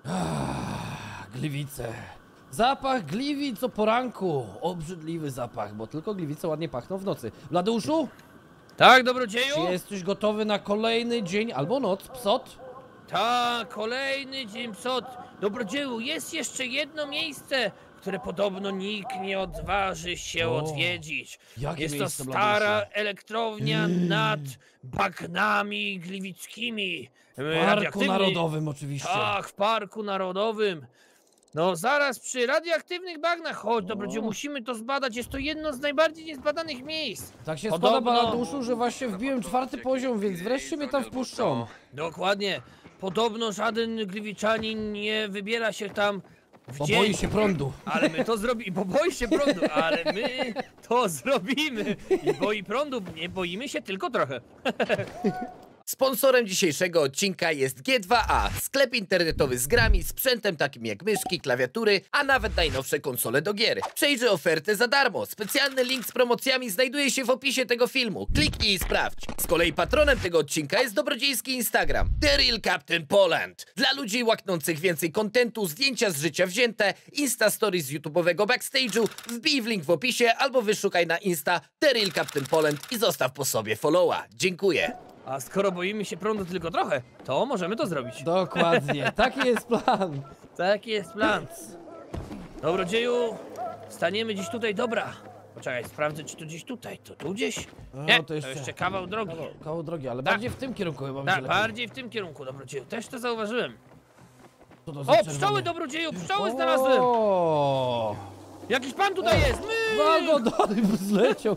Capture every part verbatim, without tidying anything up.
Ah, gliwice. Zapach gliwic o poranku. Obrzydliwy zapach, bo tylko gliwice ładnie pachną w nocy. Bladeuszu? Tak, dobrodzieju? Czy jesteś gotowy na kolejny dzień albo noc, psot? Tak, kolejny dzień psot. Dobrodzieju, jest jeszcze jedno miejsce, które podobno nikt nie odważy się O, odwiedzić. jakie Jest to miejsce, stara Bladeuszu? elektrownia nad bagnami gliwickimi. W Parku Narodowym oczywiście. Tak, w Parku Narodowym. No zaraz przy radioaktywnych bagnach, chodź dobrodzieju, musimy to zbadać, jest to jedno z najbardziej niezbadanych miejsc. Tak się Podobno- składa, Bladeuszu, że właśnie wbiłem czwarty poziom, więc wreszcie mnie tam wpuszczą. Dokładnie. Podobno żaden gliwiczanin nie wybiera się tam w Bo dzień. boi się prądu. Ale my to zrobimy, bo boi się prądu, ale my to zrobimy. I boi prądu, nie boimy się tylko trochę. Sponsorem dzisiejszego odcinka jest G dwa A, sklep internetowy z grami, sprzętem takim jak myszki, klawiatury, a nawet najnowsze konsole do gier. Przejrzyj ofertę za darmo. Specjalny link z promocjami znajduje się w opisie tego filmu. Kliknij i sprawdź. Z kolei patronem tego odcinka jest dobrodziejski Instagram The Real Captain Poland. Dla ludzi łaknących więcej kontentu, zdjęcia z życia wzięte, Insta Stories z YouTube'owego backstage'u, wbij w link w opisie albo wyszukaj na Insta The Real Captain Poland i zostaw po sobie followa. Dziękuję. A skoro boimy się prądu tylko trochę, to możemy to zrobić. Dokładnie, taki jest plan. Taki jest plan. Dobrodzieju, staniemy gdzieś tutaj, dobra. Poczekaj, sprawdzę, czy to gdzieś tutaj. To tu gdzieś? No, Nie, to to jeszcze- jeszcze kawał drogi. Kawał, kawał drogi, ale Tak. bardziej w tym kierunku chyba będzie Tak, lepiej. bardziej w tym kierunku, dobrodzieju. Też to zauważyłem. Co to za O, czerwony? pszczoły, dobrodzieju, pszczoły znalazłem! O! Jakiś pan tutaj jest! My! Wagodony zleciał.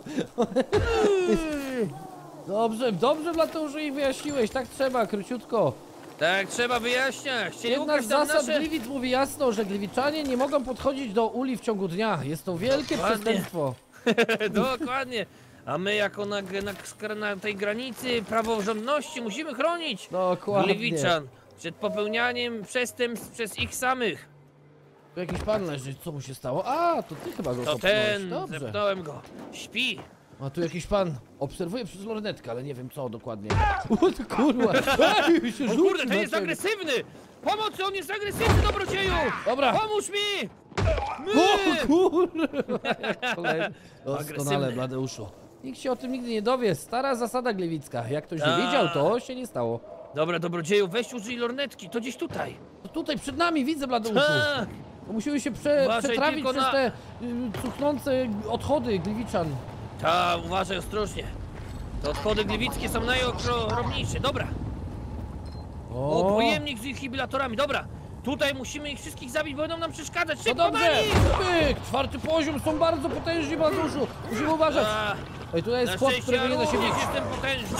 Dobrze, dobrze Bladeuszu ich wyjaśniłeś, tak trzeba, króciutko. Tak, trzeba wyjaśniać. Chcieli Jedna ukraść z tam zasad nasze... gliwic mówi jasno, że gliwiczanie nie mogą podchodzić do uli w ciągu dnia. Jest to wielkie Dokładnie. przestępstwo. Dokładnie. A my jako na, na, na tej granicy praworządności musimy chronić Dokładnie. Gliwiczan przed popełnianiem przestępstw przez ich samych. Tu jakiś pan leży, co mu się stało? A, to ty chyba go To kopnąłeś. ten, Dobrze. zepnąłem go. Śpi. A tu jakiś pan obserwuje przez lornetkę, ale nie wiem co dokładnie. O ty kurwa! Ej, się O rzucił kurde, na ten jest ciebie. agresywny! Pomocy, on jest agresywny, dobrodzieju! Dobra. Pomóż mi! O kurwa! Kolejny. Doskonale, Agresywny. Bladeuszu. Nikt się o tym nigdy nie dowie. Stara zasada gliwicka. Jak ktoś nie A. wiedział, to się nie stało. Dobra, dobrodzieju, weź użyj lornetki, to gdzieś tutaj. To tutaj przed nami widzę, Bladeuszu. Tak. To musimy się prze, Uważaj przetrawić tylko przez na- te y, cuchnące odchody gliwiczan. Ta, uważaj ostrożnie. Te odchody gliwickie są najokropniejsze. Dobra. O, pojemnik z inhibilatorami, dobra. Tutaj musimy ich wszystkich zabić, bo będą nam przeszkadzać. No Szybko, dobrze! na nich! Pyk! Czwarty poziom, są bardzo potężni, Bladeuszu. Musimy uważać. A, Ej, tutaj jest na chłop, szczęście ja którego nie da się również bić. jestem potężny.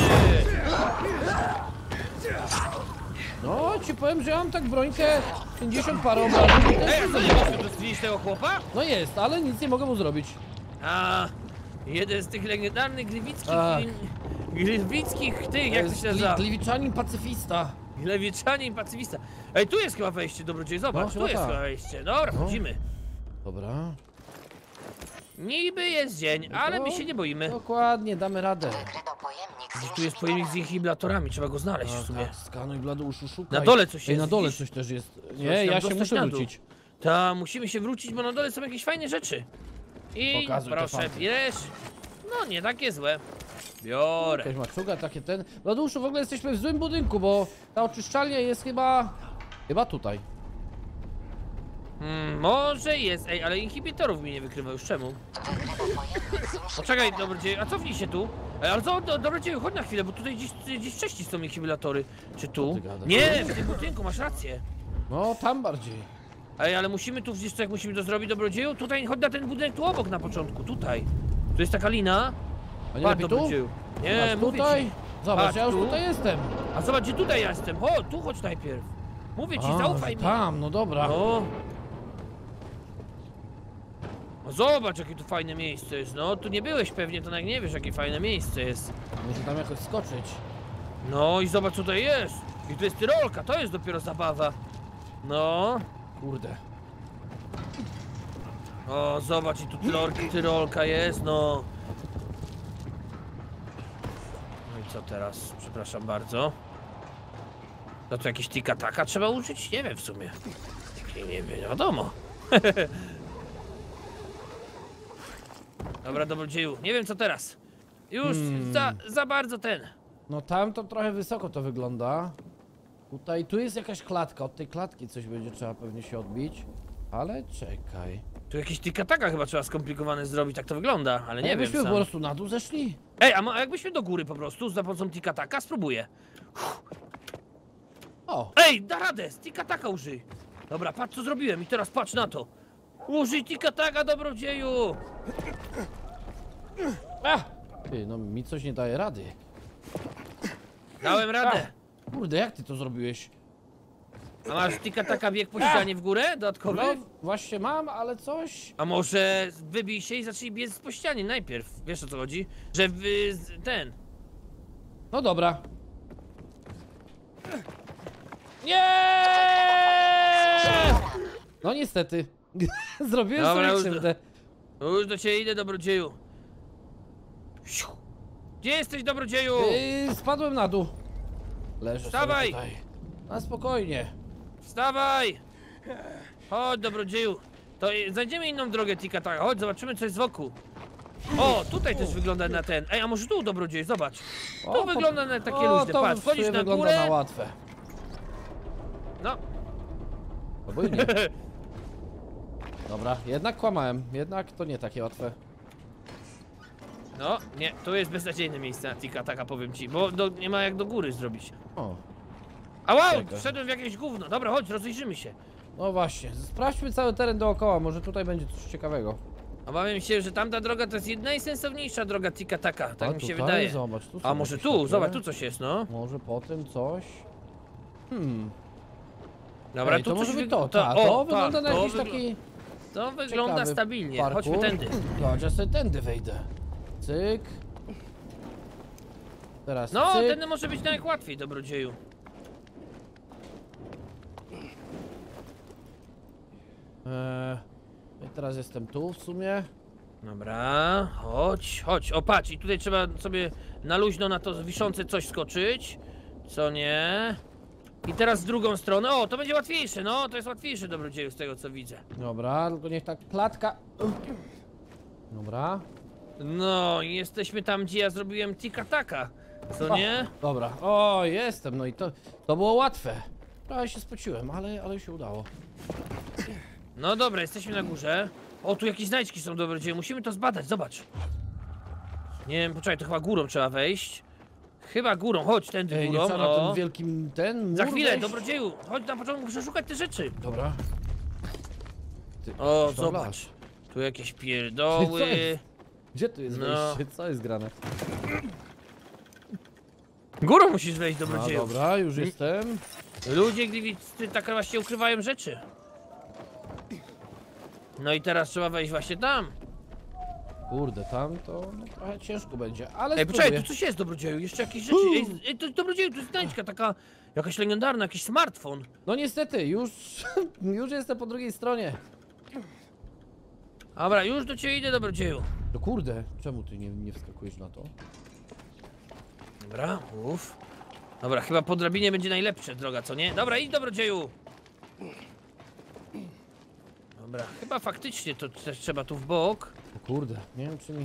No, ci powiem, że ja mam tak brońkę pięćdziesiąt parę obrażeń. i też Ej, a nie co, nie zabijam. możemy tu zwiedzić tego chłopa? No jest, ale nic nie mogę mu zrobić. A, jeden z tych legendarnych gliwickich... Tak. Gliwickich tych, jak to się Gli- nazywa? Gliwiczanin pacyfista. Gliwiczanin pacyfista. Ej, tu jest chyba wejście, dobrodziej, zobacz, No, tu chyba jest tak. chyba wejście. Dobra, No. wchodzimy. Dobra. Niby jest dzień, ale to- my się nie boimy. Dokładnie, damy radę. Gdzieś tu jest pojemnik z inhibilatorami, trzeba go znaleźć w Tak, sumie. tak, skanuj, Bladeuszu, szukaj. Na dole coś Ej, jest, na dole widzisz? coś też jest. Coś Nie, tam ja się dostać muszę na dół. wrócić. Ta, musimy się wrócić, bo na dole są jakieś fajne rzeczy. I Pokazuj te proszę, fakty. bierz. No, nie takie złe. Biorę. Jakaś maczuga, takie ten. Bladeuszu, w ogóle jesteśmy w złym budynku, bo ta oczyszczalnia jest chyba... Chyba tutaj. Hmm, może jest, ej, ale inhibitorów mi nie wykrywa już, czemu? Poczekaj, dobrodzieju, a cofnij się tu. Ej, ale co, do, dobrodzieju, chodź na chwilę, bo tutaj gdzieś, gdzieś wcześniej są inhibitory. Czy Co tu? ty gadasz? Nie, w tym budynku, masz rację. No, tam bardziej. Ej, ale musimy tu, wiesz co, jak musimy to zrobić, dobrodzieju? Tutaj, chodź na ten budynek tu obok na początku, tutaj. Tu jest taka lina. A nie Patrz, lepiej tu? dobrodzieju. Nie, Zobacz, mówię tutaj. ci. Zobacz, Patrz, ja już tu. tutaj jestem. A zobacz, gdzie tutaj ja jestem. O, tu chodź najpierw. Mówię ci, A, zaufaj mi. tam, no dobra. No. No zobacz, jakie tu fajne miejsce jest. No, tu nie byłeś pewnie, to jak nie wiesz, jakie fajne miejsce jest. Muszę tam jakoś skoczyć. No i zobacz, co tutaj jest. I tu jest tyrolka, to jest dopiero zabawa. No. Kurde. O, zobacz, i tu tyrolka, tyrolka jest, no. No i co teraz? Przepraszam bardzo. No to jakieś tika-taka trzeba użyć? Nie wiem w sumie. Nie, nie wiem, wiadomo. Dobra, dobrodzieju, nie wiem co teraz. Już Hmm. za, za bardzo ten. No tam to trochę wysoko to wygląda. Tutaj, tu jest jakaś klatka, od tej klatki coś będzie trzeba pewnie się odbić. Ale czekaj. Tu jakieś tika-taka chyba trzeba skomplikowane zrobić, tak to wygląda, ale nie wiem Jakbyśmy sam. po prostu na dół zeszli? Ej, a, ma, a jakbyśmy do góry po prostu za pomocą tika-taka? Spróbuję. O! Ej, da radę, z tika-taka użyj. Dobra, patrz co zrobiłem i teraz patrz na to. Użyj tika-taka, dobrodzieju. A! Ty, no mi coś nie daje rady. Dałem radę. Kurde, jak ty to zrobiłeś? A masz tika-taka bieg po ścianie w górę, dodatkowy? No, właśnie mam, ale coś... A może wybij się i zacznij biec po ścianie najpierw. Wiesz o co chodzi? Że wy... z- ten... No dobra. Nie! No niestety. Zrobiłem Dobra, sobie już- krzywdę. Już do ciebie idę, dobrodzieju. Siu. Gdzie jesteś, dobrodzieju? Yy, spadłem na dół. Leżę Wstawaj! sobie tutaj. Na spokojnie. Wstawaj! Chodź, dobrodzieju. To i- znajdziemy inną drogę, tika-taka. Chodź, zobaczymy co jest wokół. O, tutaj też wygląda na ten. Ej, a może tu, dobrodzieju, zobacz. Tu O, wygląda na takie o, luźne. to Patrz, w sumie wchodzisz na wygląda górę. na łatwe. No, Albo i nie. Dobra, jednak kłamałem. Jednak to nie takie łatwe. no, nie, to jest beznadziejne miejsce na tika-taka, powiem ci. Bo do, nie ma jak do góry zrobić. O, A wow, Czego? wszedłem w jakieś gówno. Dobra, chodź, rozejrzymy się. no właśnie. Sprawdźmy cały teren dookoła. Może tutaj będzie coś ciekawego. Obawiam się, że tamta droga to jest najsensowniejsza droga tika-taka. Tak A mi się tutaj? wydaje. Zobacz, tu są A może jakieś tu? takie- Zobacz, tu coś jest, no. Może po tym coś. Hmm. Dobra, Ej, tu to coś może być wyg- to. to- Ta, o, to tak, wygląda na to jakiś wygl- taki. To wygląda ciekawy stabilnie. parkour. Chodźmy tędy. Chodź, ja sobie tędy wejdę. Cyk. Teraz No, cyk. tędy może być najłatwiej, dobrodzieju. Eee, I teraz jestem tu w sumie. Dobra, chodź, chodź. O, patrz, i tutaj trzeba sobie na luźno na to wiszące coś skoczyć. Co nie? I teraz z drugą stronę. O, to będzie łatwiejsze, no, to jest łatwiejsze, dobrodzieju, z tego co widzę. Dobra, tylko niech ta klatka. Dobra. No, i jesteśmy tam, gdzie ja zrobiłem tika-taka. Co nie? O, dobra. O, jestem. No i to, to było łatwe. Trochę się spociłem, ale, ale się udało. No dobra, jesteśmy na górze. O, tu jakieś znajdźki są, dobrodzieju. Musimy to zbadać, zobacz. Nie wiem, poczekaj, to chyba górą trzeba wejść. Chyba górą, chodź tędy Ej, nie górą. trzeba na o. tym wielkim ten mur Za chwilę, wejść? dobrodzieju. Chodź na początku, muszę szukać te rzeczy. Dobra. Ty, O, to zobacz. las. Tu jakieś Co pierdoły. jest? Gdzie tu jest No. wejście? Co jest grane? Górą musisz wejść, No dobrodzieju. dobra, już jestem. Ludzie gliwiccy tak właśnie ukrywają rzeczy. No i teraz trzeba wejść właśnie tam. Kurde, tam to no, trochę ciężko będzie, ale Ej, poczekaj, spróbuję. tu coś jest, dobrodzieju, jeszcze jakieś rzeczy. Ej, z- ej to dobrodzieju, tu jest znajdźka taka, jakaś legendarna, jakiś smartfon. No niestety, już, już jestem po drugiej stronie. Dobra, już do ciebie idę, dobrodzieju. No kurde, czemu ty nie, nie wskakujesz na to? Dobra, uff. Dobra, chyba po drabinie będzie najlepsza droga, co nie? Dobra, idź, dobrodzieju. Dobra, chyba faktycznie to też trzeba tu w bok. O kurde, nie wiem czy mi...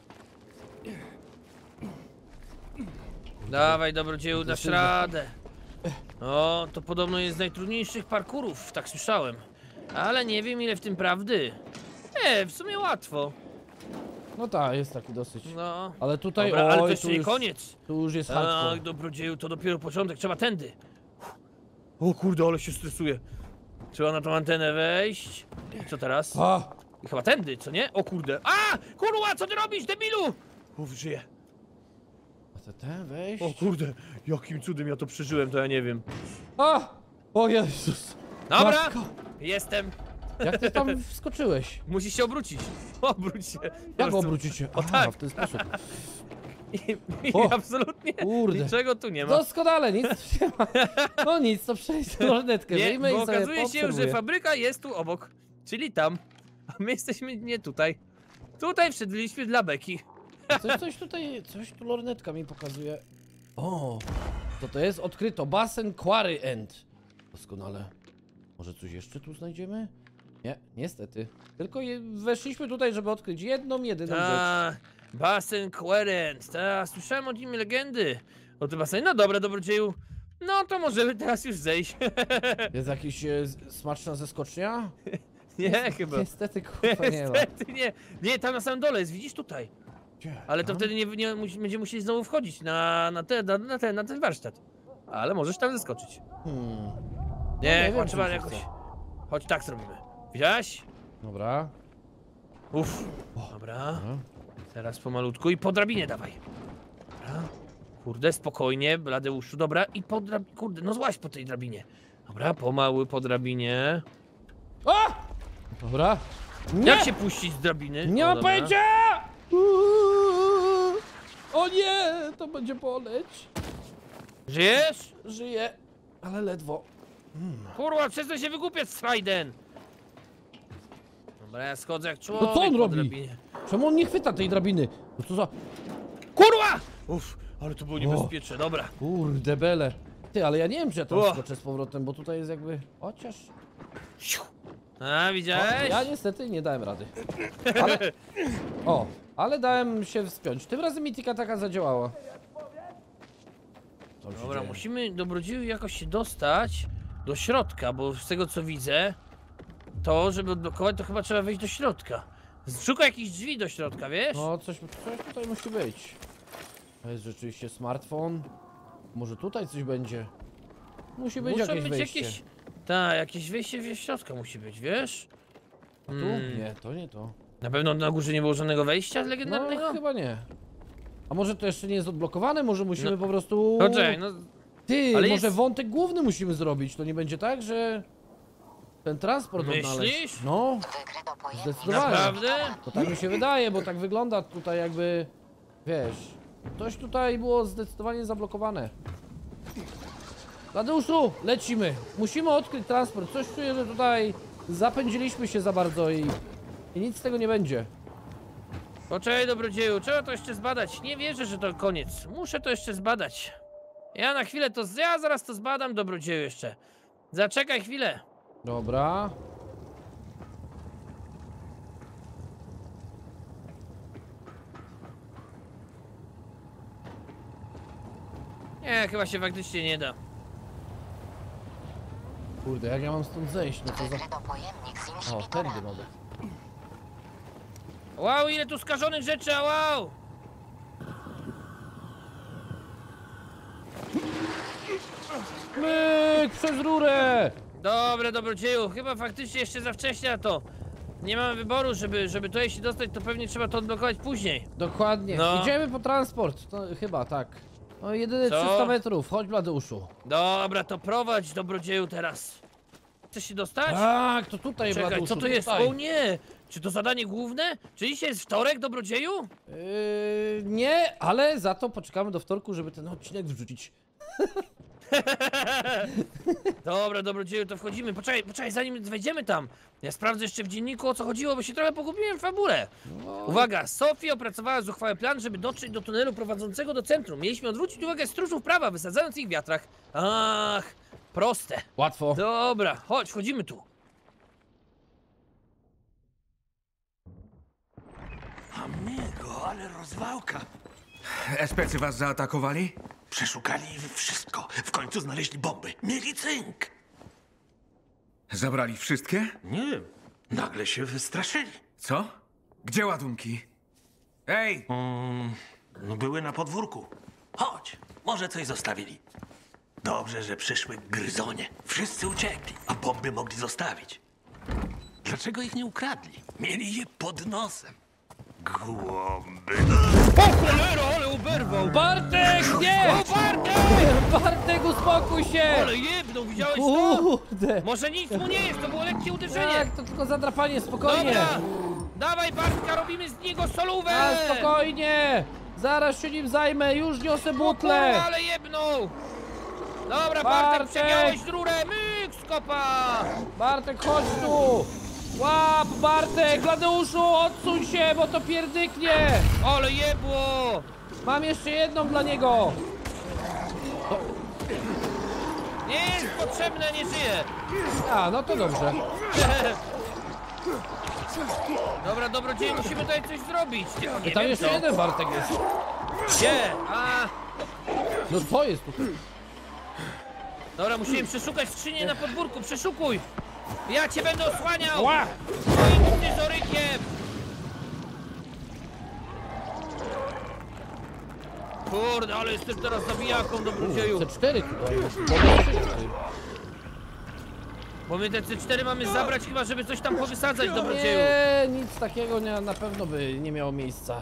Dawaj, dobrodzieju, dasz Decyzja. radę. O, to podobno jest z najtrudniejszych parkurów, tak słyszałem. Ale nie wiem ile w tym prawdy. Nie, w sumie łatwo. No tak, jest taki dosyć. No. Ale tutaj, Dobra, ale to oj, jeszcze tu nie już, koniec. tu już jest Tak, hardcore. dobrodzieju, to dopiero początek, trzeba tędy. O kurde, ale się stresuję. Trzeba na tą antenę wejść. I co teraz? A, I chyba tędy, co nie? O kurde. A! Kurwa, co ty robisz, debilu? Uf, żyję. a te ten wejść? O kurde, jakim cudem ja to przeżyłem, to ja nie wiem. A! O Jezus! Dobra, Matko, jestem. jak ty tam wskoczyłeś? Musisz się obrócić. Obróć się. Po Jak prostu. obrócić się? O Aha, tak. w ten sposób. I, i O, absolutnie kurde. niczego tu nie ma. Doskonale, nic nie ma. No nic, to przejdź lornetkę, Nie, wyjmę bo i sobie okazuje się, że poobserwuję. fabryka jest tu obok, czyli tam, a my jesteśmy nie tutaj. Tutaj wszedliśmy dla beki. Coś, coś tutaj, coś tu lornetka mi pokazuje. O, Co to jest? Odkryto basen Quarry End. Doskonale. Może coś jeszcze tu znajdziemy? Nie, niestety. Tylko je, weszliśmy tutaj, żeby odkryć jedną, jedyną rzecz. Ta, basen Querent, ta, słyszałem o nim legendy. O tym basenie, no dobra, dobrodzieju. No to możemy teraz już zejść. Jest jakaś e, smaczna zeskocznia? Nie, chyba. Niestety, kurwa, nie ma. Niestety nie. Nie, tam na samym dole jest, widzisz tutaj. Gdzie? Ale to Tam? wtedy nie, nie musi- będziemy musieli znowu wchodzić na, na, te, na, na, ten, na ten warsztat. Ale możesz tam zeskoczyć. Hmm. Nie, nie chyba wiem, trzeba czy się jakoś. chce. Chodź, tak zrobimy. Widziałeś? Dobra. Uff. Dobra. Dobra. Teraz pomalutku i po drabinie dawaj. Dobra. Kurde, spokojnie, Bladeuszu, dobra. I po drabinie, kurde, no złaź po tej drabinie. Dobra, pomału po drabinie. A! Dobra. Nie! Jak się puścić z drabiny? Nie O, mam dobra. pojęcia! Uuu. O nie! To będzie boleć. Żyjesz? Żyję, ale ledwo. Kurwa, przestań się wygłupiać, Strajden! Dobra, ja schodzę jak człowiek No co on po robi? drabinie. Czemu on nie chwyta tej drabiny? No co za... Kurwa! Uff, ale to było niebezpieczne, dobra. Kurde bele. Ty, ale ja nie wiem, czy ja tam O. skoczę z powrotem, bo tutaj jest jakby... Chociaż... Siu. A, O, widziałeś? ja niestety nie dałem rady. Ale... O, ale dałem się wspiąć. Tym razem mi tika taka zadziałała. Co się Dobra, dzieje? musimy, dobrodzieju, jakoś się dostać do środka, bo z tego co widzę, to, żeby odblokować, to chyba trzeba wejść do środka. Szukaj jakichś drzwi do środka, wiesz? No, coś, coś tutaj musi być. To jest rzeczywiście smartfon. Może tutaj coś będzie. Musi być Muszą jakieś być wejście. jakieś... Tak, jakieś wejście w środka musi być, wiesz? A tu? Mm. Nie, to nie to. Na pewno na górze nie było żadnego wejścia No, legendarnego? chyba nie. A może to jeszcze nie jest odblokowane? Może musimy No. po prostu... No czekaj, no... Ty, ale może jest- wątek główny musimy zrobić. To nie będzie tak, że... Ten transport Myślisz? odnaleźć. No, zdecydowanie. Naprawdę? To tak mi się wydaje, bo tak wygląda tutaj jakby... Wiesz... Coś tutaj było zdecydowanie zablokowane. Tadeuszu, lecimy. Musimy odkryć transport. Coś czuję, że tutaj zapędziliśmy się za bardzo i... I nic z tego nie będzie. Poczekaj, dobrodzieju, trzeba to jeszcze zbadać. Nie wierzę, że to koniec. Muszę to jeszcze zbadać. Ja na chwilę to... Ja zaraz to zbadam, dobrodzieju, jeszcze. Zaczekaj chwilę. Dobra. Nie, chyba się faktycznie nie da. Kurde, jak ja mam stąd zejść? No co za... Pojemnik z O, inhibitorem. tędy mogę. Wow, ile tu skażonych rzeczy, a wow! Myk, przez rurę! Dobre, dobrodzieju, chyba faktycznie jeszcze za wcześnie na to. Nie mamy wyboru, żeby, żeby tutaj się dostać, to pewnie trzeba to odblokować później. Dokładnie. No. Idziemy po transport. To chyba tak. No jedyne Co? trzysta metrów. Chodź, Bladeuszu. Dobra, to prowadź, dobrodzieju, teraz. Chcesz się dostać? Tak, to tutaj, Czekaj, Bladeuszu. co to jest? Tutaj. O nie! Czy to zadanie główne? Czy dzisiaj jest wtorek, dobrodzieju? Yy, nie, ale za to poczekamy do wtorku, żeby ten odcinek wrzucić. Dobra, dobrodzieju, to wchodzimy. Poczekaj, poczekaj, zanim wejdziemy tam. Ja sprawdzę jeszcze w dzienniku, o co chodziło, bo się trochę pogubiłem w fabule. No. Uwaga, Sophie opracowała zuchwały plan, żeby dotrzeć do tunelu prowadzącego do centrum. Mieliśmy odwrócić uwagę stróżów prawa, wysadzając ich w wiatrach. Ach, proste. Łatwo. Dobra, chodź, wchodzimy tu. Amigo, ale rozwałka. Especy was zaatakowali? Przeszukali wszystko. W końcu znaleźli bomby. Mieli cynk. Zabrali wszystkie? Nie, nagle się wystraszyli. Co? Gdzie ładunki? Ej! Mm, no były na podwórku. Chodź, może coś zostawili. Dobrze, że przyszły gryzonie. Wszyscy uciekli, a bomby mogli zostawić. Dlaczego ich nie ukradli? Mieli je pod nosem. Głąby. O cholera, ale uberwał! Bartek, nie! O, Bartek! Bartek, uspokój się! Ale jebnął, widziałeś to? Kurde. Może nic mu nie jest, to było lekkie uderzenie. Tak, to tylko zadrapanie, spokojnie. Dobra, dawaj Bartka, robimy z niego solówę! A, spokojnie! Zaraz się nim zajmę, już niosę O kurwa, butlę! ale jebnął! Dobra, Bartek, Bartek! przegiąłeś rurę, myk, skopa! Bartek, chodź tu! Łap, Bartek! Bladeuszu, odsuń się, bo to pierdyknie! Ale jebło! Mam jeszcze jedną dla niego! To, Nie jest potrzebne, nie żyje. A, no to dobrze. Dobra, dobrodzieju, musimy tutaj coś zrobić. Tylko nie I tam wiem jeszcze co. jeden Bartek jest. Gdzie? A, No co jest tutaj? dobra, musimy przeszukać skrzynię na podwórku, przeszukuj. Ja cię będę osłaniał. Ła! Moim scyzorykiem. Kurde, ale jestem teraz zabijaką, dobrodzieju. C cztery tutaj. Mogę przyjść. Bo my te C cztery mamy zabrać chyba, żeby coś tam powysadzać, dobrodzieju. Nie, nic takiego nie, na pewno by nie miało miejsca.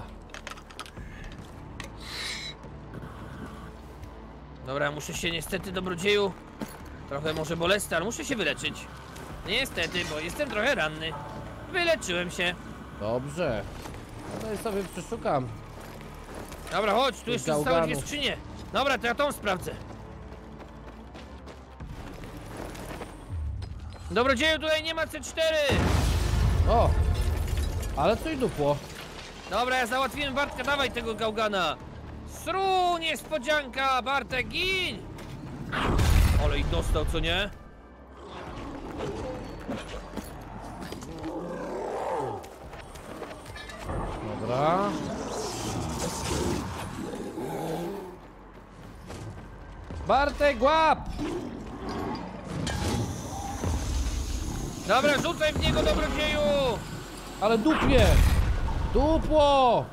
Dobra, muszę się niestety, dobrodzieju, trochę może bolesny, ale muszę się wyleczyć. Niestety, bo jestem trochę ranny. Wyleczyłem się. Dobrze. No i sobie przeszukam. Dobra, chodź, tu jeszcze zostały dwie gałganów. skrzynie. Dobra, to ja tą sprawdzę. Dobrodzieju, tutaj nie ma C cztery. O! Ale coś dupło. Dobra, ja załatwiłem Bartka, dawaj tego gałgana. Sru, niespodzianka, Bartek, gin! Ale i dostał, co nie? Dobra. Bartek, łap! Dobra, rzucaj w niego, dobrodzieju! Ale dupie! Dupło!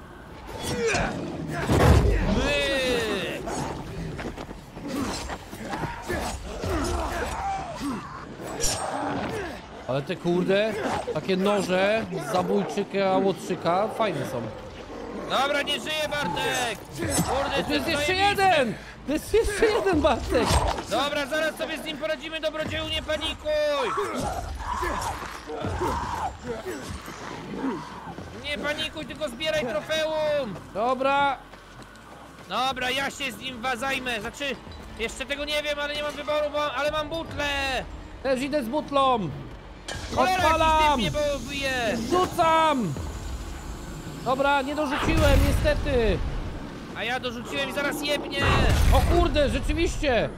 Myk! Ale te kurde, takie noże z zabójczyka, łotrzyka, fajne są. Dobra, nie żyje Bartek! Kurde, Tu jest to jeszcze zajebiste. jeden! To jest jeszcze jeden Bartek! Dobra, zaraz sobie z nim poradzimy, dobrodzieju, nie panikuj! Nie panikuj, tylko zbieraj trofeum! Dobra! Dobra, ja się z nim wa- zajmę, znaczy, jeszcze tego nie wiem, ale nie mam wyboru, bo, ale mam butlę! Też idę z butlą! Cholera, Odpalam! jakiś typ mnie bije! Rzucam! Dobra, nie dorzuciłem, niestety! A ja dorzuciłem i zaraz jebnie! O kurde, rzeczywiście!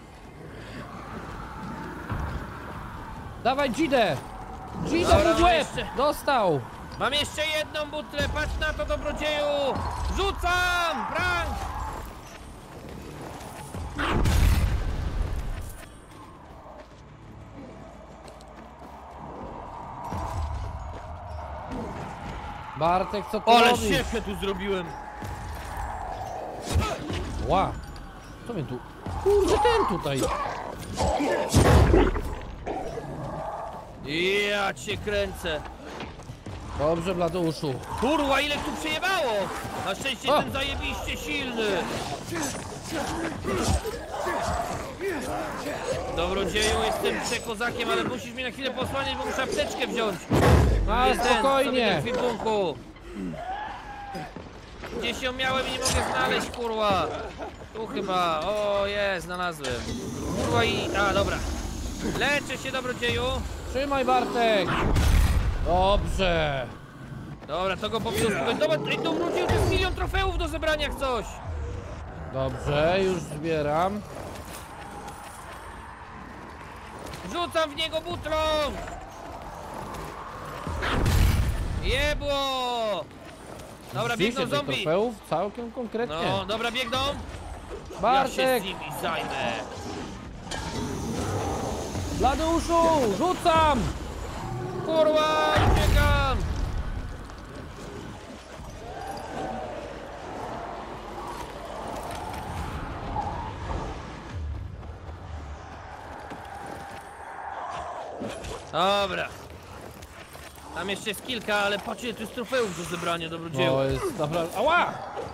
Dawaj Dzidę! Dzida Dobra, mu w łeb! jeszcze. Dostał! Mam jeszcze jedną butlę, patrz na to, dobrodzieju! Rzucam! Prank! Bartek, co ty Ale robisz? siepę tu zrobiłem! Ła! Co mnie tu? Kurde, ten tutaj! Ja cię kręcę! Dobrze, Bladeuszu. Kurwa, ile tu przejebało! Na szczęście O! jestem zajebiście silny! Dobrodzieju, jestem przekozakiem, ale musisz mi na chwilę posłaniać, bo muszę apteczkę wziąć! A, Jest ten, spokojnie. sobie w ekwipunku. Gdzieś ją miałem i nie mogę znaleźć, kurwa! Tu chyba, o jest, znalazłem. Kurwa i... a, dobra. Leczę się, dobrodzieju! Trzymaj, Bartek! Dobrze! Dobra, to go powinno spokojnie. Dobra, ej, dobrodzieju, to jest milion trofeów do zebrania jak coś! Dobrze, już zbieram. Rzucam w niego butlą! Jebło! Dobra, biegną Rzeczywiście, tych zombie! trofeów całkiem konkretnie. No, dobra, biegną! Ja się Bartek! z nimi zajmę! Bladeuszu! Rzucam! Kurwa, uciekam! Dobra. Tam jeszcze jest kilka, ale patrzcie, tu jest trofeów do zebrania, dobrodzieju. To jest naprawdę... Ała!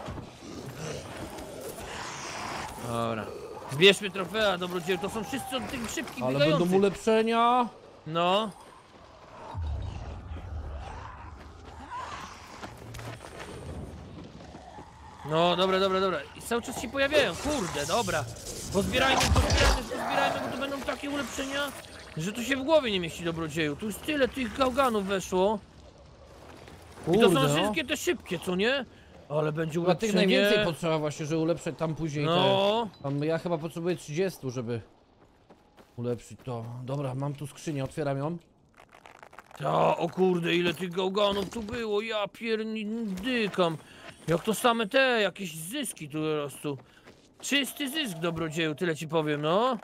Dobra. Zbierzmy trofea, dobrodzieju, to są wszyscy od tych szybkich Ale biegających. będą ulepszenia. No. No, dobra, dobra, dobra. I cały czas się pojawiają, kurde, dobra. Pozbierajmy, pozbierajmy, pozbierajmy, bo to będą takie ulepszenia, że tu się w głowie nie mieści, dobrodzieju. Tu już tyle tych gałganów weszło. I to są Kurde, no. wszystkie te szybkie, co nie? Ale będzie Chyba tych ulepszenie. najwięcej potrzeba właśnie, że ulepszać tam później No. te... Tam ja chyba potrzebuję trzydzieści, żeby... Ulepszyć to. Dobra, mam tu skrzynię, otwieram ją. O, o kurde, ile tych gałganów tu było, ja pierdykam. Jak to same te, jakieś zyski tu rosną. Czysty zysk, dobrodzieju, tyle ci powiem, no.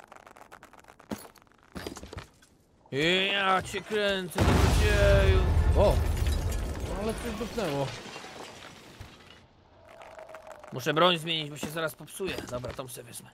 Ja cię kręcę, dobrodzieju. O! Ale coś dotknęło. Muszę broń zmienić, bo się zaraz popsuje. Dobra, tą sobie wezmę.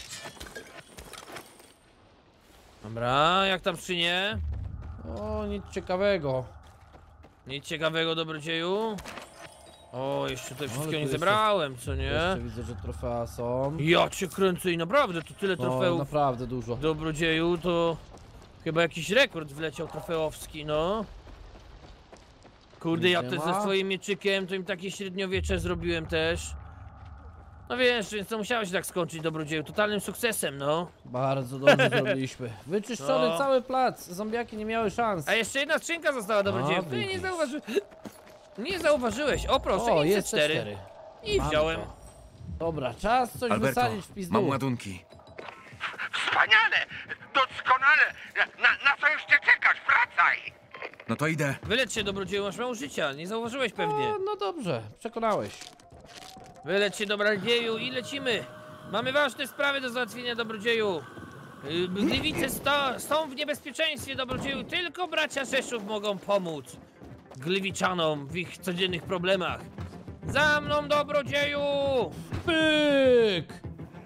Dobra, jak tam skrzynie? O, nic ciekawego. Nic ciekawego, dobrodzieju. O, jeszcze tutaj Ale wszystkiego tu nie jeszcze- zebrałem, co nie? Jeszcze widzę, że trofea są. Ja cię kręcę i naprawdę, to tyle No, trofeów. naprawdę dużo. Dobrodzieju, to chyba jakiś rekord wleciał trofeowski, no. Kurde, ja Nie też ma? ze swoim mieczykiem, to im takie średniowiecze zrobiłem też. No wiesz, więc to musiało się tak skończyć, dobrodzieju, totalnym sukcesem, no. Bardzo dobrze zrobiliśmy. Wyczyszczony No. cały plac. Zombiaki nie miały szans. A jeszcze jedna skrzynka została, dobrodzieju. Ty nie widzisz. zauważy... Nie zauważyłeś, o proszę, O, i jest C cztery. C cztery. I Mamy wziąłem. to. Dobra, czas coś Alberto, wysadzić w pizdu. mam ładunki. Wspaniale! Doskonale! Na, na co jeszcze czekasz? Wracaj! No to idę. Wylecz się, dobrodzieju, masz mało życia, nie zauważyłeś pewnie. No, no dobrze, przekonałeś. Wylecz się, dobrodzieju, i lecimy. Mamy ważne sprawy do załatwienia, dobrodzieju. Y, Gliwice sto, są w niebezpieczeństwie, dobrodzieju. Tylko bracia Rzeszów mogą pomóc Gliwiczanom w ich codziennych problemach. Za mną, dobrodzieju! Pyk!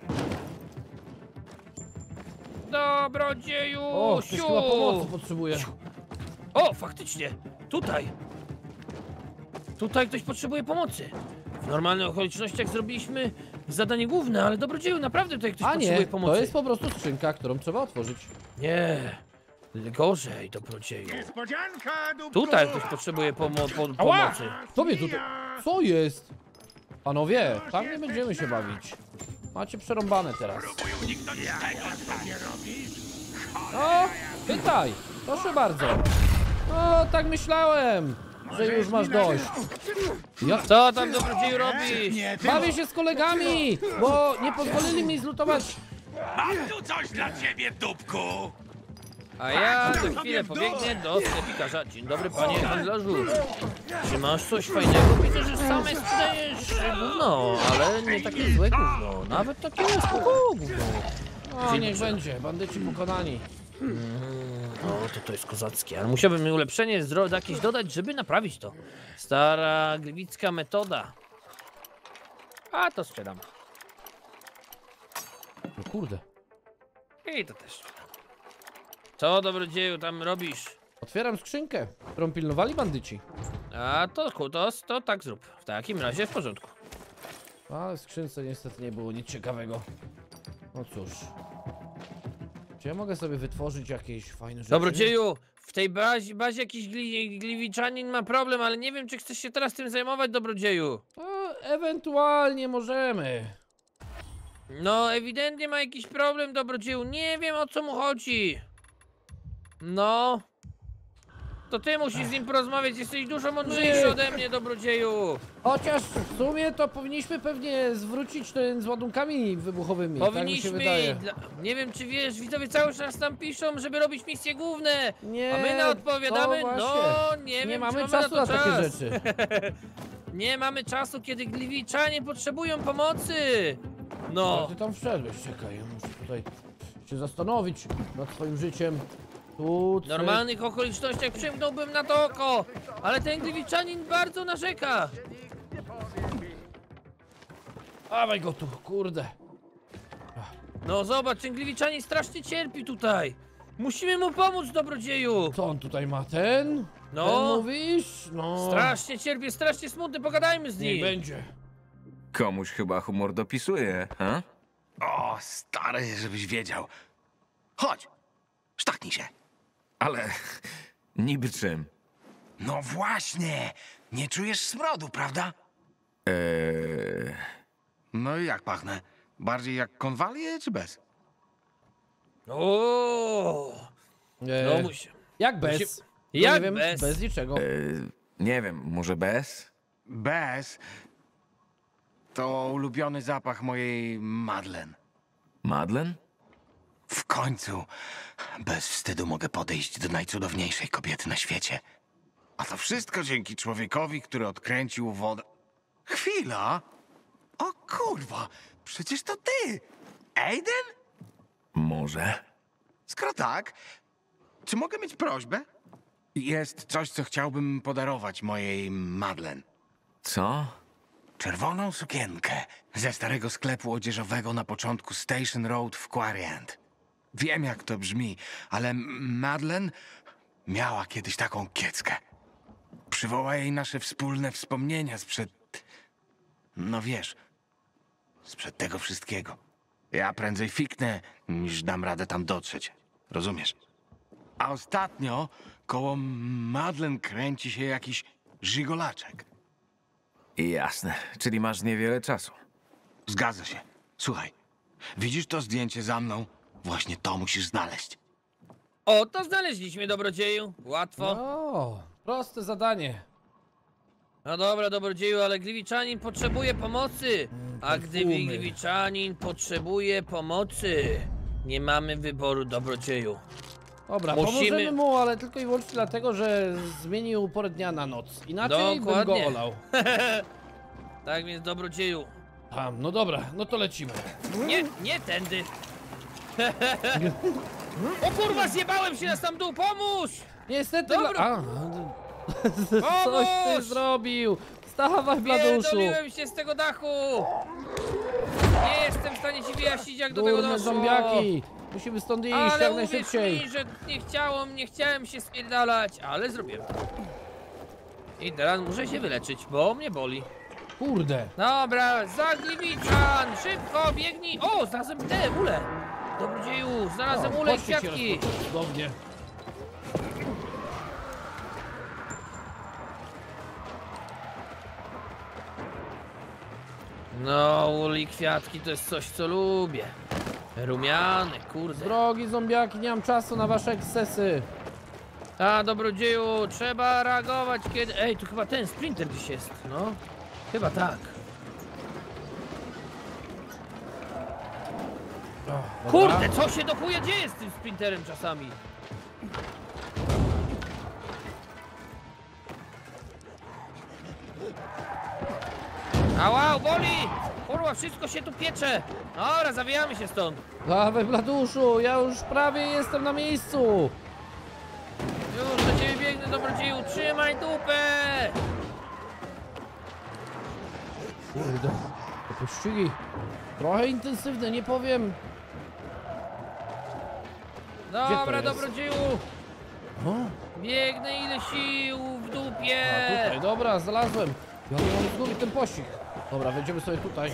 Dobrodzieju! O, ktoś siu! chyba pomocy potrzebuje. O, faktycznie! Tutaj! Tutaj ktoś potrzebuje pomocy. W normalnych okolicznościach zrobiliśmy zadanie główne, ale dobrodzieju, naprawdę tutaj ktoś A potrzebuje nie, pomocy. to jest po prostu skrzynka, którą trzeba otworzyć. Nie, gorzej, dobrodzieju. Niespodzianka, dupku! Tutaj ktoś potrzebuje pomo po pomocy. Co mnie tutaj? Co jest? Panowie, tak nie będziemy się bawić. Macie przerąbane teraz. O, pytaj. Proszę bardzo. O, tak myślałem, że już masz dość. Ja Co tam, dobrodzieju, robisz? bawię się z kolegami, bo nie pozwolili mi zlutować. Mam tu coś dla ciebie, dupku! A ja za chwilę pobiegnę do sklepikarza. Dzień dobry, panie handlarzu. Czy masz coś fajnego? Widzę, że same sprzedajesz gówno, ale nie takie złe gówno. Nawet takie spoko gówno. O, niech będzie, bandyci pokonani. O, to to jest kozackie, ale musiałbym ulepszenie zdro- jakieś dodać, żeby naprawić to. Stara gliwicka metoda. A to sprzedam. No kurde. I to też sprzedam. Co, dobrodzieju, tam robisz? Otwieram skrzynkę, którą pilnowali bandyci. A to kutos, to tak zrób. W takim razie w porządku. Ale w skrzynce niestety nie było nic ciekawego. No cóż. Czy ja mogę sobie wytworzyć jakieś fajne rzeczy? Dobrodzieju, w tej bazie, bazie jakiś gli, gliwiczanin ma problem, ale nie wiem, czy chcesz się teraz tym zajmować, dobrodzieju. No, ewentualnie możemy. No, ewidentnie ma jakiś problem, dobrodzieju. Nie wiem, o co mu chodzi. No. To ty musisz z nim porozmawiać, jesteś dużo mądrzejszy Nie. ode mnie, dobrodzieju. Chociaż w sumie to powinniśmy pewnie zwrócić ten z ładunkami wybuchowymi. Tak mi się Powinniśmy, wydaje. dla... nie wiem czy wiesz, widzowie cały czas nam piszą, żeby robić misje główne. Nie, A my na odpowiadamy, to no właśnie. nie wiem, Nie czy mamy mamy czasu na na, to takie czas. rzeczy. Nie mamy czasu, kiedy gliwiczanie potrzebują pomocy. No. Ty tam wszedłeś, czekaj, ja muszę tutaj się zastanowić nad swoim życiem. Tu, W cyk. normalnych okolicznościach przymknąłbym na to oko, ale ten gliwiczanin bardzo narzeka. Dawaj go tu, kurde. No zobacz, ten gliwiczanin strasznie cierpi tutaj. Musimy mu pomóc, dobrodzieju. Co on tutaj ma, ten? No. Ten mówisz? No. Strasznie cierpi, strasznie smutny, pogadajmy z Niech nim. będzie. Komuś chyba humor dopisuje, ha? O, stary, żebyś wiedział. Chodź, sztaknij się. Ale niby czym? No właśnie, nie czujesz smrodu, prawda? Eee, No i jak pachnę? Bardziej jak konwalie, czy bez? O, E, no musi. jak bez? musi- No jak nie wiem, bez? Bez niczego. eee, nie wiem, może bez? Bez. To ulubiony zapach mojej Madlen. Madlen? W końcu bez wstydu mogę podejść do najcudowniejszej kobiety na świecie. A to wszystko dzięki człowiekowi, który odkręcił wodę. Chwila! O kurwa! Przecież to ty! Aiden? Może? Skoro tak, czy mogę mieć prośbę? Jest coś, co chciałbym podarować mojej Madeleine. Co? Czerwoną sukienkę ze starego sklepu odzieżowego na początku Station Road w Quarry End. Wiem, jak to brzmi, ale Madeleine miała kiedyś taką kieckę. Przywoła jej nasze wspólne wspomnienia sprzed... No wiesz, sprzed tego wszystkiego. Ja prędzej fiknę, niż dam radę tam dotrzeć. Rozumiesz? A ostatnio koło Madeleine kręci się jakiś żigolaczek. Jasne, czyli masz niewiele czasu. Zgadza się. Słuchaj, widzisz to zdjęcie za mną? Właśnie to musisz znaleźć. O, to znaleźliśmy, dobrodzieju. Łatwo. O, proste zadanie. No dobra, dobrodzieju, ale Gliwiczanin potrzebuje pomocy. A gdy perfumy. Gliwiczanin potrzebuje pomocy, nie mamy wyboru, dobrodzieju. Dobra, Musimy- pomożemy mu, ale tylko i wyłącznie dlatego, że zmienił porę dnia na noc. Inaczej bym go Dokładnie. olał. Tak więc, dobrodzieju. Tam, no dobra, no to lecimy. Nie, nie tędy. O kurwa, zjebałem się na sam dół, pomóż! Niestety Dobra. dla... A, coś ty Pomóż! zrobił! Stawaj, Bladuszu! Pierdoliłem się z tego dachu! Nie jestem w stanie ci wyjaśnić, jak do tego Durne doszło. zombiaki! Musimy stąd iść Ale jak uwierz najszybciej. mi, że nie chciałem, nie chciałem się spierdalać, ale zrobiłem. I teraz muszę się wyleczyć, bo mnie boli. Kurde! Dobra, Zagliwiczan, szybko, biegnij! O, znalazłem te ule! Dobrodzieju, znalazłem ule i chodźcie się kwiatki! rozpocząć, cudownie. No, ule i kwiatki to jest coś, co lubię. Rumiane, kurde. Drogi zombiaki, nie mam czasu na wasze ekscesy. A, dobrodzieju, trzeba reagować kiedy... Ej, tu chyba ten sprinter gdzieś jest, no. Chyba tak. O, dobra. Kurde, co się do chuja dzieje z tym sprinterem czasami? Ała, boli! Kurwa, wszystko się tu piecze! Dobra, zawijamy się stąd. Dawaj, Bladuszu, ja już prawie jestem na miejscu. Już do ciebie biegnę, dobrodzieju, trzymaj dupę! Kurde, te pościgi trochę intensywne, nie powiem. Dobra, jest? dobrodzieju, O, biegnę ile sił w dupie! a tutaj, dobra, znalazłem. Ja nie mam zgubić ten pościg. Dobra, wejdziemy sobie tutaj.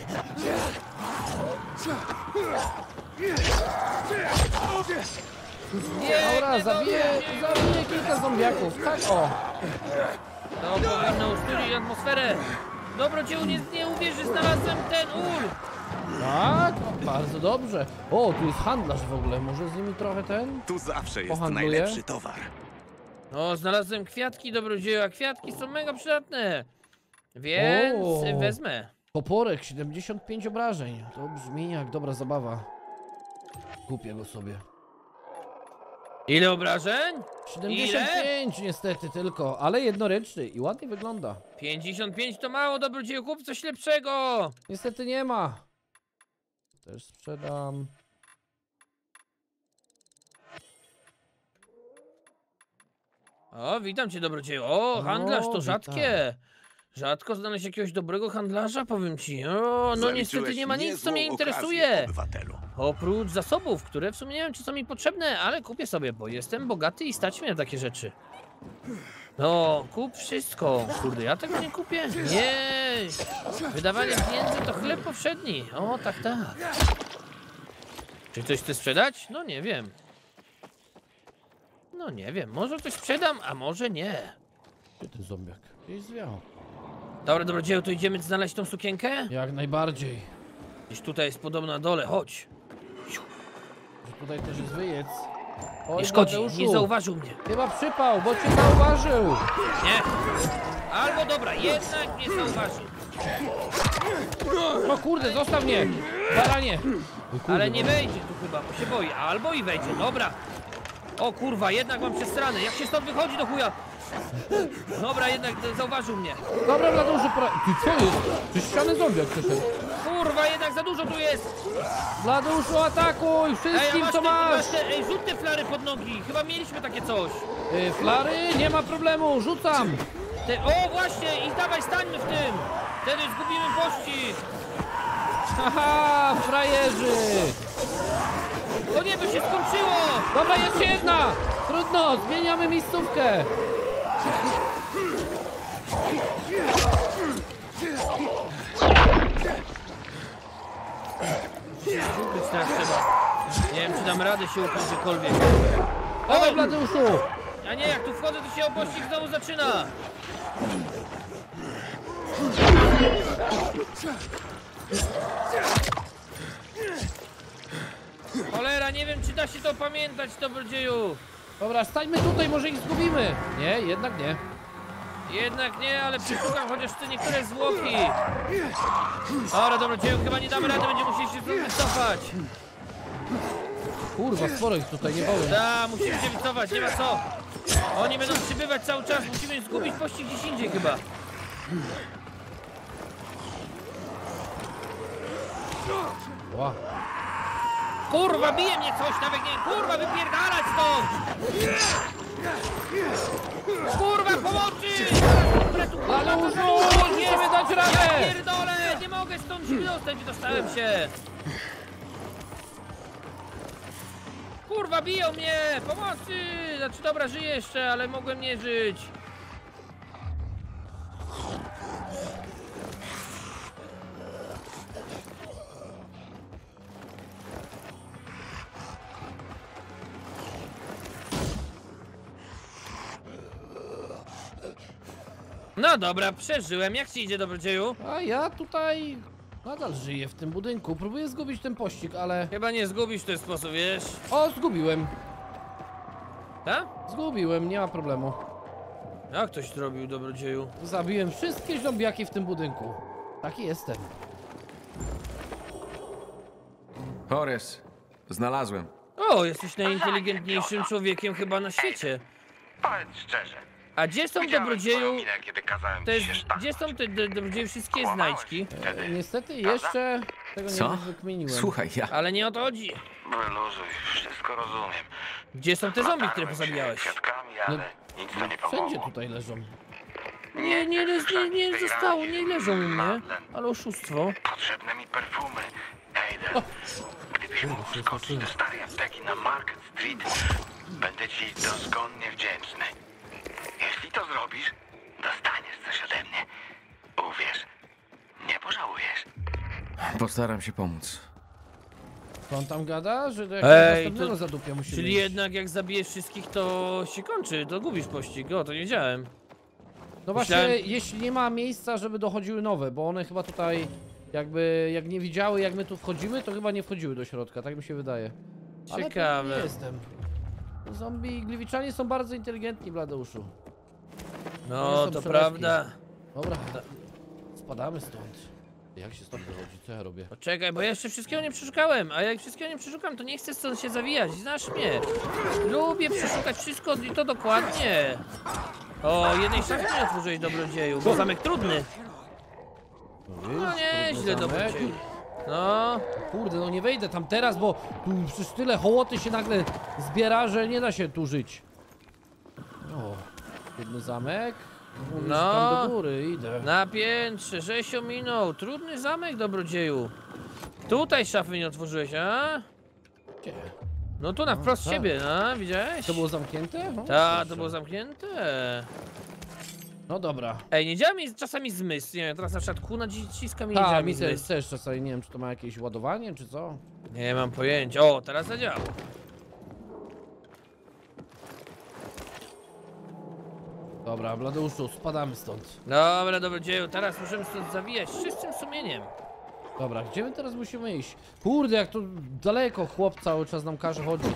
Biegnę, Dobra, zabiję, dobrodzieju! zabiję kilka zombiaków. Tak, o. To powinno uszczulić atmosferę. Dobrodzieju, nie, nie uwierzy, znalazłem ten ul! Tak, bardzo dobrze. O, tu jest handlarz w ogóle, może z nimi trochę ten? Tu zawsze jest Pohandluję? najlepszy towar. O, znalazłem kwiatki, dobrodzieju, a kwiatki są mega przydatne. Więc O. wezmę. Toporek, siedemdziesiąt pięć obrażeń. To brzmi jak dobra zabawa. Kupię go sobie. Ile obrażeń? siedemdziesiąt pięć niestety tylko, ale jednoręczny i ładnie wygląda. pięćdziesiąt pięć to mało, dobrodzieju, kup coś lepszego. Niestety nie ma. Też sprzedam. O, witam cię, dobrodzieju. O, handlarz to witam. rzadkie. Rzadko znaleźć jakiegoś dobrego handlarza, powiem ci. O, no niestety Zaliczyłeś nie ma nic, co niezłą mnie okazję, interesuje. obywatelu. Oprócz zasobów, które w sumie nie wiem, czy są mi potrzebne, ale kupię sobie, bo jestem bogaty i stać mnie na takie rzeczy. No, kup wszystko. Kurde, ja tego nie kupię? Nie! Wydawanie pieniędzy to chleb powszedni. O, tak, tak. Czy ktoś chce sprzedać? No nie wiem. No nie wiem, może coś sprzedam, a może nie. Gdzie ten zombiak? Gdzieś zwiał. Dobra, dobrodzieju, to idziemy znaleźć tą sukienkę? Jak najbardziej. Gdzieś tutaj jest podobno na dole, chodź. Że tutaj też jest wyjec. Oj, Nie szkodzi, Mateuszu, nie zauważył mnie. Chyba przypał, bo cię zauważył. Nie. Albo dobra, jednak nie zauważył. O kurde, zostaw mnie! Baranie! O kurde, Ale nie no. wejdzie tu chyba, bo się boi. Albo i wejdzie, dobra. O kurwa, jednak mam przestranę. Jak się stąd wychodzi do chuja? Dobra, jednak zauważył mnie. Dobra, Bladuszu, pora... Ty co jest? Czy ściany zombie jak przeszedł? Kurwa, jednak za dużo tu jest. Bladuszu, atakuj! Ej, a Wszystkim, masz co te, masz! masz te, ej, rzuć te flary pod nogi. Chyba mieliśmy takie coś. Y, flary? Nie ma problemu, rzucam! Te, o właśnie, i dawaj, stańmy w tym. Wtedy zgubimy pościg. Haha, frajerzy! O nie, to się skończyło. Dobra, jeszcze jedna! Trudno, zmieniamy miejscówkę! Ukryć teraz trzeba. Nie wiem, czy dam radę się ukryć gdziekolwiek. Dawaj, O! Bladuszu! A nie, jak tu wchodzę, to się pościg znowu zaczyna. Cholera, nie wiem, czy da się to pamiętać, dobrodzieju. Dobra, stańmy tutaj, może ich zgubimy! Nie, jednak nie. Jednak nie, ale przeszukam chociaż te niektóre zwłoki. Dobra, dobrodzieju, chyba nie damy rady, będziemy musieli się stąd wycofać. Kurwa, sporo ich tutaj, nie powiem. Da, musimy się wycofać, nie ma co. Oni będą przybywać cały czas, musimy zgubić pościg gdzieś indziej chyba. Ła. Kurwa, bije mnie coś, nawet nie, kurwa, wypierdalać stąd! Kurwa, pomocy! Bladuszu, musimy dać Ja radę! pierdolę, nie mogę stąd się wydostać, wydostałem się! Kurwa, biją mnie! Pomocy! Znaczy, dobra, żyję jeszcze, ale mogłem nie żyć. No dobra, przeżyłem. Jak ci idzie, dobrodzieju? A ja tutaj nadal żyję w tym budynku. Próbuję zgubić ten pościg, ale... Chyba nie zgubisz w ten sposób, wiesz? O, zgubiłem. Tak? Zgubiłem, nie ma problemu. Jak ktoś zrobił, dobrodzieju? Zabiłem wszystkie zombiaki w tym budynku. Taki jestem. Horace, znalazłem. O, jesteś najinteligentniejszym człowiekiem chyba na świecie. Powiedz szczerze. A gdzie są, Widziałem dobrodzieju? twoją minę, kiedy kazałem To ci jest, się sztachnąć. gdzie są te, do- dobrodzieju, wszystkie Kłamałeś znajdźki? wtedy. Niestety jeszcze tego Co? nie wykminiłem. Słuchaj, ja... Ale nie o to chodzi. Wyluzuj, wszystko rozumiem. Gdzie są te zombie, które Latarłem się pozabijałeś? kwiatkami, ale nic to nie Wszędzie pomogło. tutaj leżą. Nie, nie, nie, nie, nie zostało, nie leżą u mnie. Madeleine, Ale oszustwo. potrzebne mi perfumy. Aiden, gdybyś mógł skoczyć do starej apteki na Market Street, będę ci dozgonnie wdzięczny. Jeśli to zrobisz, dostaniesz coś ode mnie. Uwierz, nie pożałujesz. Postaram się pomóc. Co on tam gada? Że do jakiegoś Ej, następnego to- zadupia musimy Czyli iść. jednak jak zabijesz wszystkich, to się kończy, to gubisz pościg. O, to nie wiedziałem. No właśnie, myślałem- jeśli nie ma miejsca, żeby dochodziły nowe, bo one chyba tutaj jakby, jak nie widziały, jak my tu wchodzimy, to chyba nie wchodziły do środka, tak mi się wydaje. Ale Ciekawe. pewnie nie jestem. Zombie gliwiczanie są bardzo inteligentni, Bladeuszu. Nie No, są to przelewki. prawda. Dobra, spadamy stąd. Jak się stąd wychodzi? Co ja robię? Poczekaj, bo ja jeszcze wszystkiego nie przeszukałem, a jak wszystkiego nie przeszukam, to nie chcę stąd się zawijać, znasz mnie. Lubię przeszukać wszystko i to dokładnie. O, jednej szafy nie otworzyłeś, dobrodzieju, bo zamek trudny. No, No wiesz, nieźle, trudny zamek. dobrodzieju. No, Kurde, no nie wejdę tam teraz, bo tu przecież tyle hołoty się nagle zbiera, że nie da się tu żyć. O, jedny zamek. Mówisz, No. tam do góry, idę. na piętrze, żeś minął. Trudny zamek, dobrodzieju. Tutaj szafy nie otworzyłeś, a? Gdzie? No tu na wprost tak. siebie, a? Widziałeś? To było zamknięte? No, Ta, proszę. to było zamknięte. No dobra. Ej, nie działa mi czasami zmysł, nie wiem, teraz na przykład Q naciskam i nie działa Ta, mi mi też, zmysł. też czasami nie wiem, czy to ma jakieś ładowanie, czy co? Nie mam pojęcia. O, teraz zadziała. Dobra, Bladeuszu, spadamy stąd. Dobra, dobrodzieju, teraz możemy stąd zawijać z czystym sumieniem. Dobra, gdzie my teraz musimy iść? Kurde, jak to daleko chłop cały czas nam każe chodzić.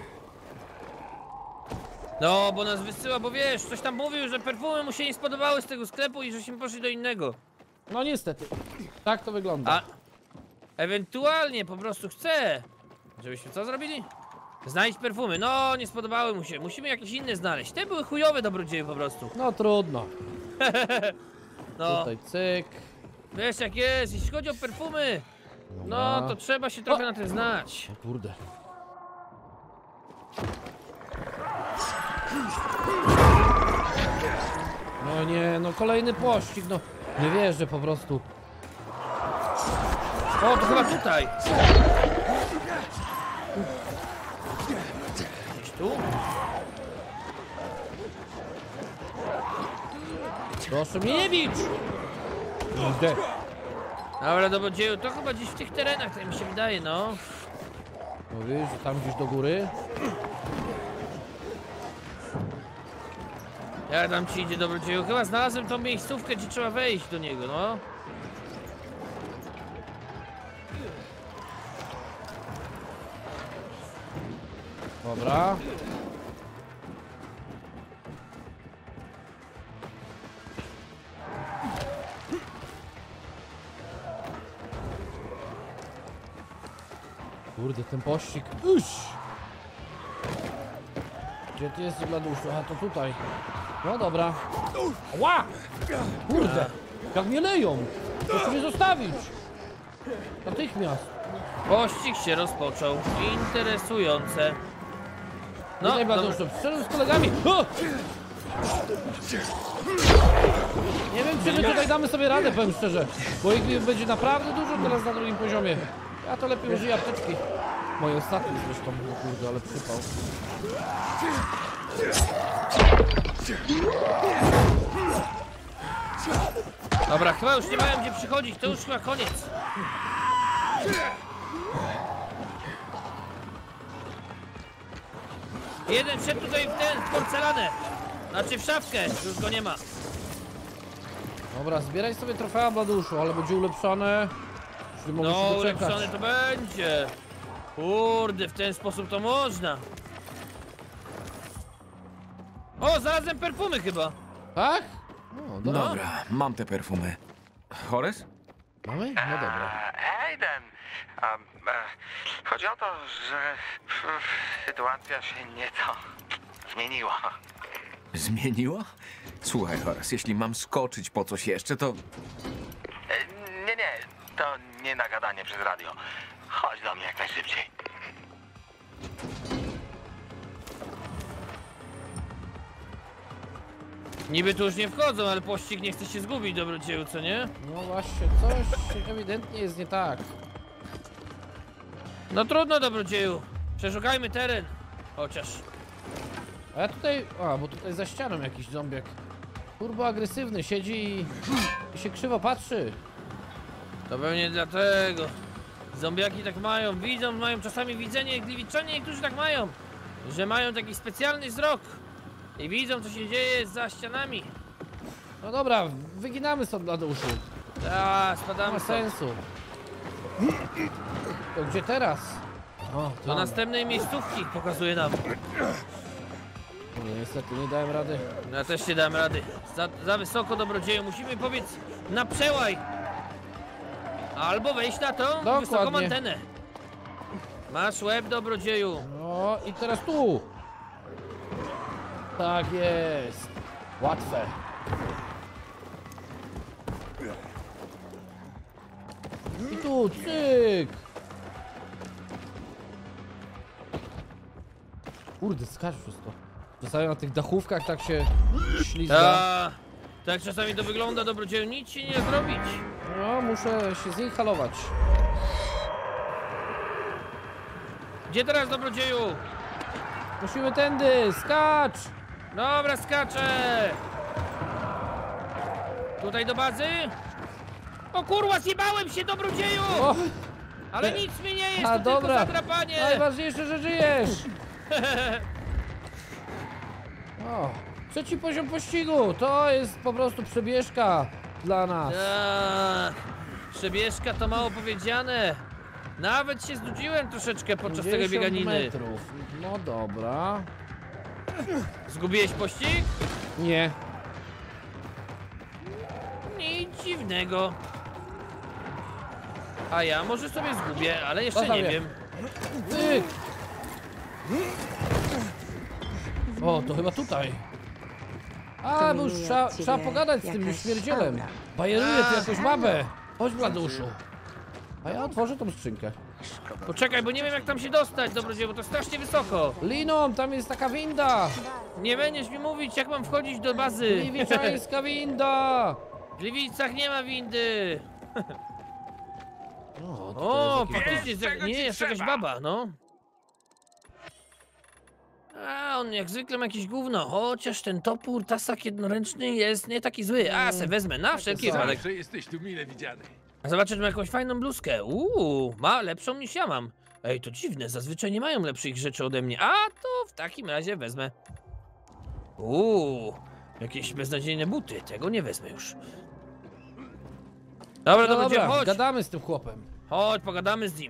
No, bo nas wysyła, bo wiesz, coś tam mówił, że perfumy mu się nie spodobały z tego sklepu i żeśmy poszli do innego. No niestety. Tak to wygląda. A ewentualnie po prostu chcę, żebyśmy co zrobili? Znajdź perfumy. No, nie spodobały mu się. Musimy jakieś inne znaleźć. Te były chujowe dobrodzieje po prostu. No trudno. No, Tutaj cyk. wiesz jak jest, jeśli chodzi o perfumy, no to trzeba się trochę na tym znać. O kurde. No nie, no kolejny pościg, no. Nie wierzę po prostu. O, to chyba tutaj. Gdzieś tu? Proszę mnie nie bić! Kurde. Dobra, dobrodzieju, to chyba gdzieś w tych terenach, tak mi się wydaje, no. Mówisz, że tam gdzieś do góry? Jak tam ci idzie, dobrodzieju? Chyba znalazłem tą miejscówkę, gdzie trzeba wejść do niego, no. Dobra. Kurde, ten pościg. Uś! Gdzie ty jesteś dla duszu? A to tutaj. No dobra. Ła! Kurde! Jak mnie leją! Proszę mnie zostawić! Natychmiast! Pościg się rozpoczął. Interesujące. No, Tutaj dobra. Bladuszu, przyszedłem z kolegami. O! Nie wiem, czy my tutaj damy sobie radę, powiem szczerze. Bo ich będzie naprawdę dużo teraz na drugim poziomie. Ja to lepiej użyję apteczki. Moje ostatnie zresztą, no kurde, ale przypał. Dobra, chyba już nie mają gdzie przychodzić, to już chyba koniec. Jeden wszedł tutaj w ten, w porcelanę. Znaczy w szafkę, już go nie ma. Dobra, zbieraj sobie trofea, Bladuszu, ale będzie ulepszone. Czyli mogę No, się doczekać. ulepszony to będzie. Kurde, w ten sposób to można. O, znalazłem perfumy chyba. Tak? No, dobra. Dobra, mam te perfumy. Horace? Mamy? No dobra. Aiden, a, e, chodzi o to, że f, sytuacja się nieco zmieniła. Zmieniła? Słuchaj, Horace, jeśli mam skoczyć po coś jeszcze, to... E, Nie, nie, to nie nagadanie przez radio. Chodź do mnie jak najszybciej. Niby tu już nie wchodzą, ale pościg nie chce się zgubić, dobrodzieju, co nie? No właśnie, coś ewidentnie jest nie tak. No trudno, dobrodzieju. Przeszukajmy teren. Chociaż. A ja tutaj... A, bo tutaj za ścianą jakiś zombiak. Turbo agresywny, siedzi i, i się krzywo patrzy. To pewnie dlatego. Zombiaki tak mają, widzą, mają czasami widzenie, gliwiczanie, niektórzy tak mają, że mają taki specjalny wzrok i widzą, co się dzieje za ścianami. No dobra, wyginamy stąd dla duszu. A, Nie spadamy ma stąd. sensu. To gdzie teraz? O, Do tam. następnej miejscówki pokazuje nam. No, niestety nie dałem rady. Ja też nie dam rady. Za, za wysoko, dobrodzieju. Musimy pobiec na przełaj. Albo wejść na tą Dokładnie. wysoką antenę. Masz łeb, dobrodzieju. No i teraz tu. Tak jest. Łatwe. I tu, cyk. Kurde, skacz przez to. Czasami na tych dachówkach tak się ślizga. Ta, tak czasami to wygląda, dobrodzieju. Nic ci nie zrobić. No, muszę się zinhalować. Gdzie teraz, dobrodzieju? Musimy tędy, skacz! Dobra, skaczę. Tutaj do bazy? O kurwa, zjebałem się, dobrodzieju! O, Ale nic mi nie jest, a to tylko dobra, zadrapanie. najważniejsze, że żyjesz! O, trzeci poziom pościgu, to jest po prostu przebieżka dla nas. Ta, przebieżka to mało powiedziane. Nawet się znudziłem troszeczkę podczas tego pięćdziesiąt bieganiny. metrów. No dobra. Zgubiłeś pościg? Nie. Nic dziwnego. A ja może sobie zgubię, ale jeszcze Zostawię. nie wiem. Ty! O, to chyba tutaj. A, bo już Promieniuje trzeba, od ciebie trzeba pogadać z tym jakaś śmierdzielem. aura. Bajeruje tu jakąś babę. Chodź, Bladuszu. A ja otworzę tą skrzynkę. Poczekaj, bo nie wiem jak tam się dostać, dobrodzieju, bo to strasznie wysoko. Liną, tam jest taka winda. Nie będziesz mi mówić, jak mam wchodzić do bazy. Gliwiczańska winda. W Gliwicach nie ma windy. O, O, tutaj jest jakiś- faktycznie, jest jak, nie, jest jakaś baba, no. A, on jak zwykle ma jakieś gówno, chociaż ten topór, tasak jednoręczny jest nie taki zły. A, se wezmę na wszelki wypadek. Zawsze jesteś tu mile widziany. Zobaczę, czy ma jakąś fajną bluzkę. Uuu, ma lepszą niż ja mam. Ej, to dziwne, zazwyczaj nie mają lepszych rzeczy ode mnie. A, to w takim razie wezmę. Uuu, jakieś beznadziejne buty, tego nie wezmę już. Dobra, No dobra, dobra, chodź. gadamy z tym chłopem. Chodź, pogadamy z nim.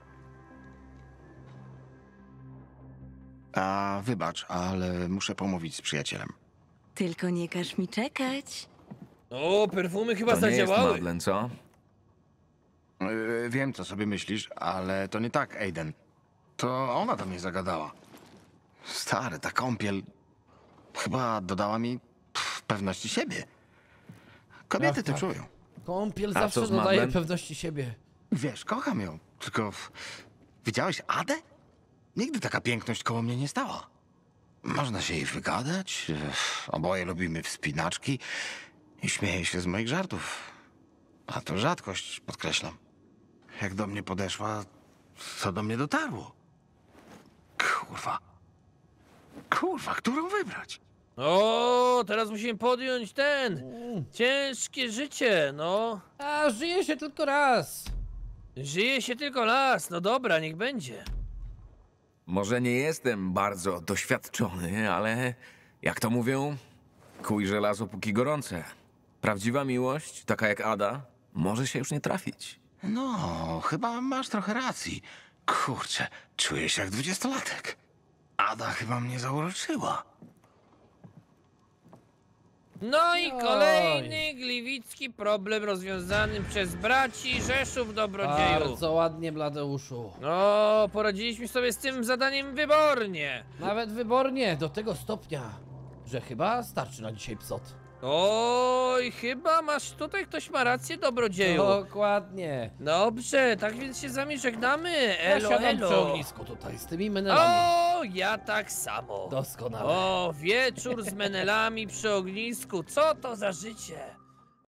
A wybacz, ale muszę pomówić z przyjacielem. Tylko nie każ mi czekać. O, perfumy chyba To nie jest zadziałały. Madeleine, co? Yy, wiem, co sobie myślisz, ale to nie tak, Aiden. To ona do mnie zagadała. Stary, ta kąpiel chyba dodała mi pff, pewności siebie. Kobiety Ach, to tak. czują. Kąpiel A zawsze co z dodaje Madeleine? pewności siebie. Wiesz, kocham ją, tylko w- widziałeś Adę? Nigdy taka piękność koło mnie nie stała. Można się jej wygadać, ech, oboje lubimy wspinaczki i śmieje się z moich żartów. A to rzadkość, podkreślam. Jak do mnie podeszła, to do mnie dotarło. Kurwa. Kurwa, którą wybrać? O, teraz musimy podjąć ten. Ciężkie życie, no. A, żyje się tylko raz. Żyje się tylko raz, no dobra, niech będzie. Może nie jestem bardzo doświadczony, ale jak to mówią, kuj żelazo póki gorące. Prawdziwa miłość, taka jak Ada, może się już nie trafić. No, chyba masz trochę racji. Kurczę, czuję się jak dwudziestolatek. Ada chyba mnie zauroczyła. No i Oj. kolejny gliwicki problem rozwiązany przez braci Rzeszów Dobrodzieju. Bardzo ładnie, Bladeuszu. No, poradziliśmy sobie z tym zadaniem wybornie. Nawet wybornie, do tego stopnia, że chyba starczy na dzisiaj psot. Oj, chyba masz tutaj, ktoś ma rację, Dobrodzieju. Dokładnie. Dobrze, tak więc się z wami żegnamy. Ja Elo, siadam przy elo. ognisku tutaj z tymi menelami. O, ja tak samo. Doskonale. O, wieczór z menelami przy ognisku. Co to za życie?